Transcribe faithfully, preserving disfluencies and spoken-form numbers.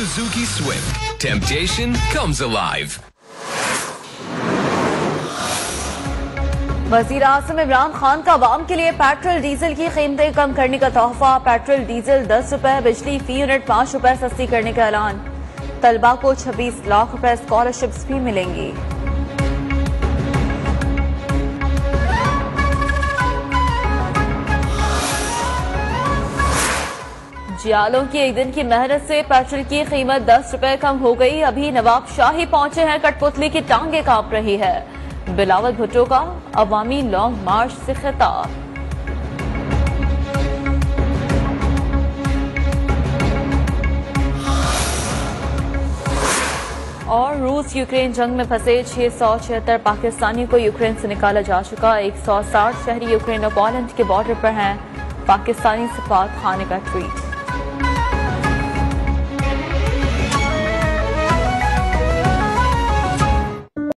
Suzuki Swift. Temptation comes alive. वज़ीर आज़म इमरान खान का अवाम के लिए पेट्रोल डीजल की कीमतें कम करने का तोहफा। पेट्रोल डीजल दस रुपए, बिजली फी यूनिट पाँच रुपए सस्ती करने का ऐलान। तलबा को छब्बीस लाख रुपए स्कॉलरशिप्स भी मिलेंगी। जियालों की एक दिन की मेहनत से पेट्रोल की कीमत दस रुपए कम हो गई। अभी नवाब शाही पहुंचे हैं, कठपुतली की टांगे कांप रही है। बिलावल भुट्टो का अवामी लॉन्ग मार्च से खिताब। और रूस यूक्रेन जंग में फंसे छह सौ छिहत्तर पाकिस्तानियों को यूक्रेन से निकाला जा चुका। एक सौ साठ शहरी यूक्रेन और पोलैंड के बॉर्डर पर हैं। पाकिस्तानी सफारत खाने का ट्वीट।